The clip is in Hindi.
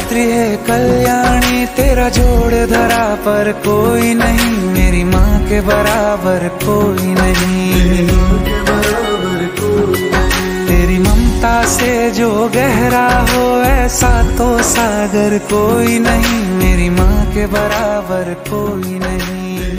सावित्री है कल्याणी, तेरा जोड़ धरा पर कोई नहीं, मेरी माँ के बराबर कोई नहीं। तेरी ममता से जो गहरा हो ऐसा तो सागर कोई नहीं, मेरी माँ के बराबर कोई नहीं।